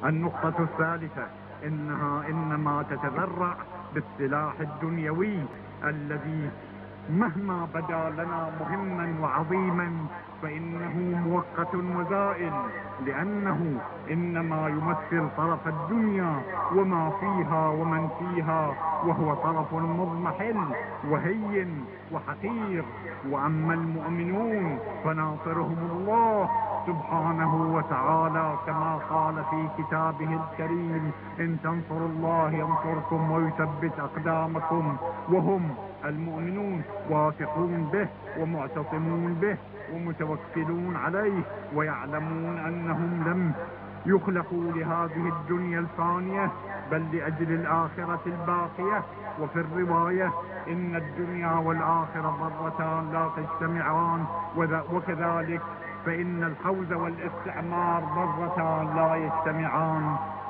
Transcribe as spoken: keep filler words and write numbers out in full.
النقطة الثالثة إنها إنما تتذرع بالسلاح الدنيوي الذي مهما بدا لنا مهما وعظيما فإنه مؤقت وزائل، لأنه إنما يمثل طرف الدنيا وما فيها ومن فيها، وهو طرف مضمحل وهين وحقير. وأما المؤمنون فناصرهم الله سبحانه وتعالى كما قال في كتابه الكريم: إن تنصروا الله ينصركم ويثبت أقدامكم. وهم المؤمنون واثقون به ومعتصمون به ومتوكلون عليه، ويعلمون أنهم لم يخلقوا لهذه الدنيا الفانية بل لأجل الآخرة الباقية. وفي الرواية: إن الدنيا والآخرة ضرتان لا تجتمعان، وكذلك فإن الفوز والاستعمار ضرتان لا يجتمعان.